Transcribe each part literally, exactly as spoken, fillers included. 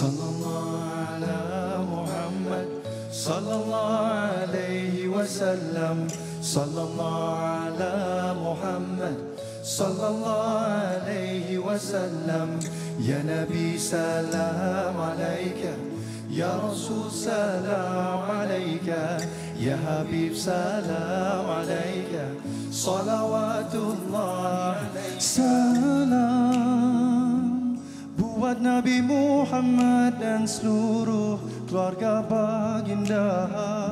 Sallallahu ala Muhammad, sallallahu alaihi wasallam. Sallallahu ala Muhammad, sallallahu alaihi wasallam. Ya Nabi salam alaika, Ya Rasul salam alaika, Ya Habib salam alaika. Salawatullah salam buat Nabi Muhammad dan seluruh keluarga baginda,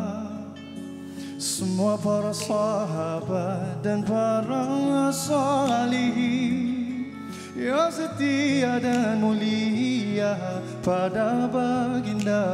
semua para sahabat dan para salihin yang setia dan mulia pada baginda.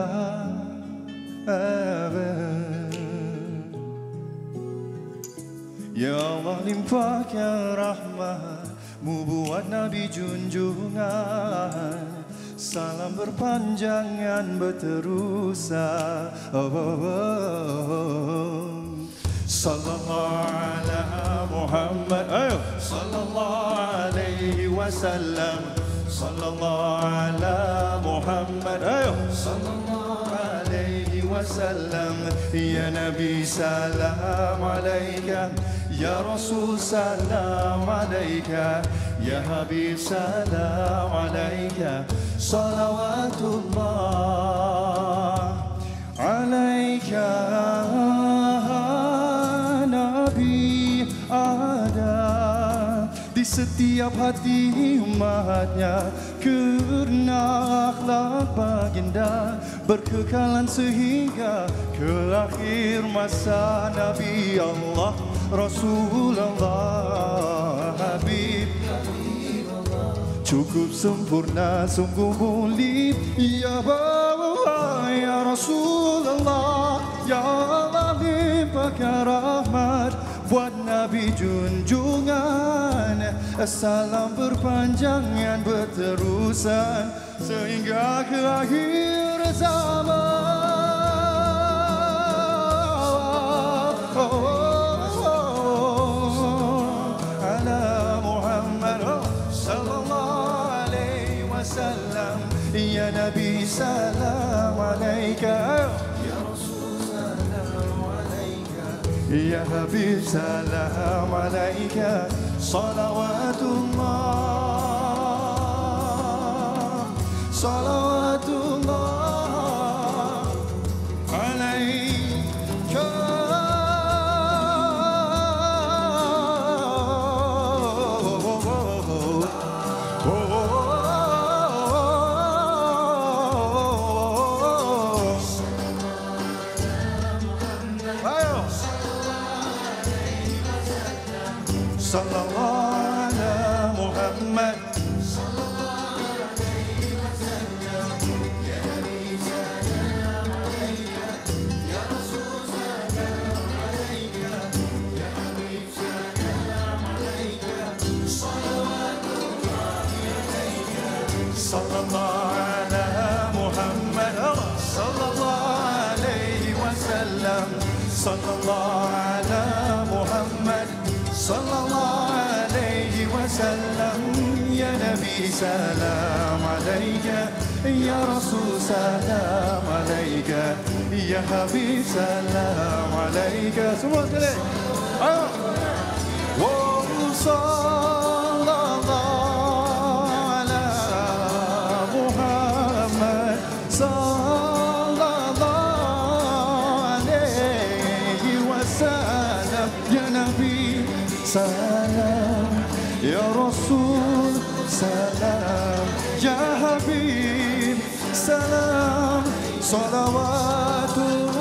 Ya Allah limpahkan rahmat-Mu buat Nabi junjungan, salam berpanjangan berterusan. Oh, oh, oh. Sallallahu ala Muhammad, ayo. Sallallahu alaihi wasallam. Sallallahu ala Muhammad, ayo. Sallallahu alaihi wasallam. Ya Nabi salam alaika, Ya Rasul salam alaika, Ya Habib salam alaika. Salawatullah alaika. Nabi ada di setiap hati umatnya, kerana akhlak baginda berkekalan sehingga ke akhir masa. Nabi Allah Rasulullah Habib cukup sempurna, sungguh mulia. Ya Allah, Ya Rasulullah, Ya Allah limpahkan rahmat buat Nabi junjungan, salam berpanjangan berterusan sehingga ke akhir zaman. Oh, oh, oh. Ala Muhammad, oh. Sallallahu alaihi wasallam. Ya Nabi salam alaika, Ya Rasul salam alaika, Ya Habib salam alaika. Salawatullah Salawatullah alaika. Sallallahu ala Muhammad, sallallahu alaihi wasallam. Ya Nabi salam alaika, Ya Rasul salam alaika, Ya Habib salam alaika. Salawatullah alaika. Sallallahu ala Muhammad, sallallahu alaihi wasallam. Sallallahu ala Muhammad, sallallahu alaihi wasallam. Ya Nabi salam alaika, Ya Rasul salam alaika, Ya Habib salam alaika. Semua sekali. Ayo. Wa sallallahu ala Muhammad, sallallahu alaihi wasallam. Ya Nabi salam, Ya Rasul salam, Ya Habib salam. Salawatullah